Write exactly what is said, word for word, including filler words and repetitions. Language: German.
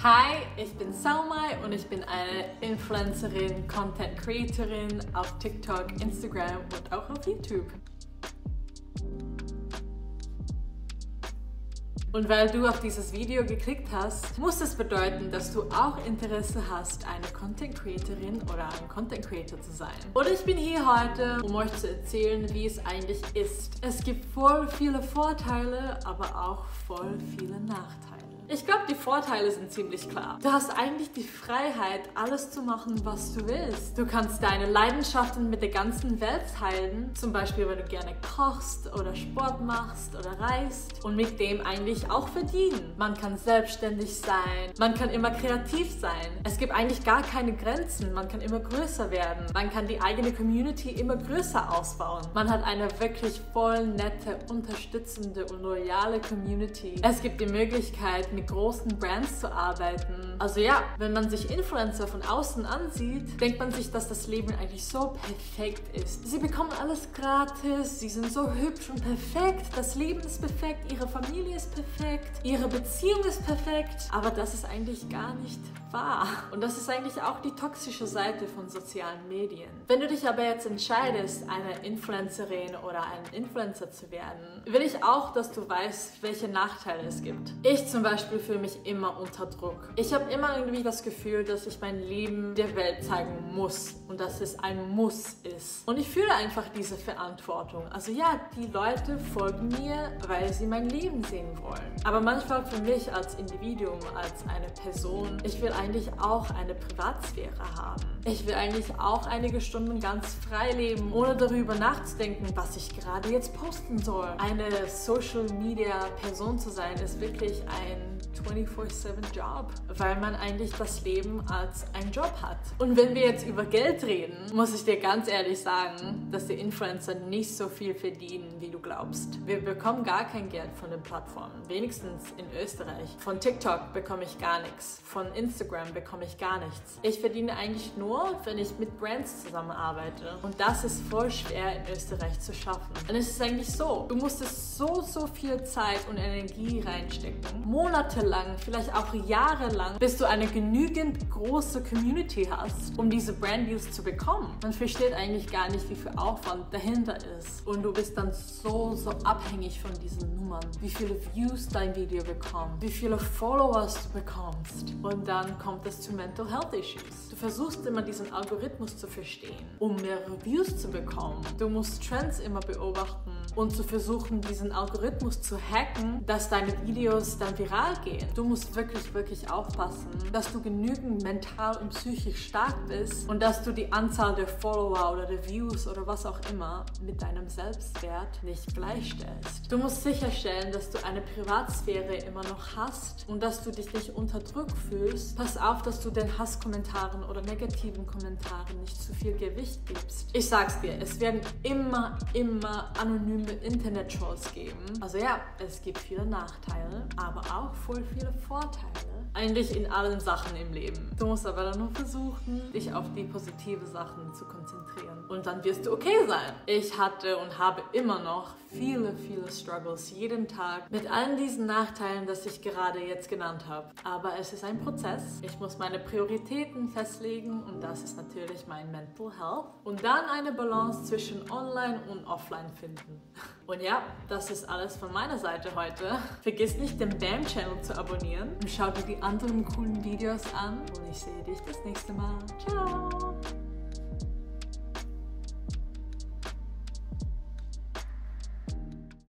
Hi, ich bin Salmai und ich bin eine Influencerin, Content Creatorin auf TikTok, Instagram und auch auf YouTube. Und weil du auf dieses Video geklickt hast, muss es bedeuten, dass du auch Interesse hast, eine Content Creatorin oder ein Content Creator zu sein. Und ich bin hier heute, um euch zu erzählen, wie es eigentlich ist. Es gibt voll viele Vorteile, aber auch voll viele Nachteile. Ich glaube, die Vorteile sind ziemlich klar. Du hast eigentlich die Freiheit, alles zu machen, was du willst. Du kannst deine Leidenschaften mit der ganzen Welt teilen. Zum Beispiel, wenn du gerne kochst oder Sport machst oder reist. Und mit dem eigentlich auch verdienen. Man kann selbstständig sein. Man kann immer kreativ sein. Es gibt eigentlich gar keine Grenzen. Man kann immer größer werden. Man kann die eigene Community immer größer ausbauen. Man hat eine wirklich voll nette, unterstützende und loyale Community. Es gibt die Möglichkeit, mit großen Brands zu arbeiten. Also ja, wenn man sich Influencer von außen ansieht, denkt man sich, dass das Leben eigentlich so perfekt ist. Sie bekommen alles gratis, sie sind so hübsch und perfekt, das Leben ist perfekt, ihre Familie ist perfekt, ihre Beziehung ist perfekt, aber das ist eigentlich gar nicht wahr. Und das ist eigentlich auch die toxische Seite von sozialen Medien. Wenn du dich aber jetzt entscheidest, eine Influencerin oder ein Influencer zu werden, will ich auch, dass du weißt, welche Nachteile es gibt. Ich zum Beispiel fühle mich immer unter Druck. Ich habe immer irgendwie das Gefühl, dass ich mein Leben der Welt zeigen muss und dass es ein Muss ist. Und ich fühle einfach diese Verantwortung. Also ja, die Leute folgen mir, weil sie mein Leben sehen wollen. Aber manchmal für mich als Individuum, als eine Person, ich will eigentlich auch eine Privatsphäre haben. Ich will eigentlich auch einige Stunden ganz frei leben, ohne darüber nachzudenken, was ich gerade jetzt posten soll. Eine Social-Media-Person zu sein, ist wirklich ein vierundzwanzig sieben Job, weil man eigentlich das Leben als einen Job hat. Und wenn wir jetzt über Geld reden, muss ich dir ganz ehrlich sagen, dass die Influencer nicht so viel verdienen, wie du glaubst. Wir bekommen gar kein Geld von den Plattformen, wenigstens in Österreich. Von TikTok bekomme ich gar nichts, von Instagram bekomme ich gar nichts. Ich verdiene eigentlich nur, wenn ich mit Brands zusammenarbeite. Und das ist voll schwer in Österreich zu schaffen. Und es ist eigentlich so, du musstest so, so viel Zeit und Energie reinstecken, monatelang, vielleicht auch jahrelang, bis du eine genügend große Community hast, um diese Brand-Deals zu bekommen. Man versteht eigentlich gar nicht, wie viel Aufwand dahinter ist. Und du bist dann so, so abhängig von diesen Nummern. Wie viele Views dein Video bekommt, wie viele Followers du bekommst. Und dann kommt es zu Mental Health Issues. Du versuchst immer diesen Algorithmus zu verstehen, um mehr Views zu bekommen. Du musst Trends immer beobachten und zu versuchen, diesen Algorithmus zu hacken, dass deine Videos dann viral gehen. Du musst wirklich, wirklich aufpassen, dass du genügend mental und psychisch stark bist und dass du die Anzahl der Follower oder der Views oder was auch immer mit deinem Selbstwert nicht gleichstellst. Du musst sicherstellen, dass du eine Privatsphäre immer noch hast und dass du dich nicht unter Druck fühlst. Pass auf, dass du den Hasskommentaren oder negativen Kommentaren nicht zu viel Gewicht gibst. Ich sag's dir, es werden immer, immer anonyme Internet-Trolls geben. Also ja, es gibt viele Nachteile, aber auch voll viele Vorteile. Eigentlich in allen Sachen im Leben. Du musst aber dann nur versuchen, dich auf die positiven Sachen zu konzentrieren. Und dann wirst du okay sein. Ich hatte und habe immer noch viele, viele Struggles jeden Tag mit allen diesen Nachteilen, das ich gerade jetzt genannt habe. Aber es ist ein Prozess. Ich muss meine Prioritäten festlegen und das ist natürlich mein Mental Health. Und dann eine Balance zwischen Online und Offline finden. Und ja, das ist alles von meiner Seite heute. Vergiss nicht, den Bam Channel zu abonnieren und schau dir die anderen coolen Videos an. Und ich sehe dich das nächste Mal. Ciao!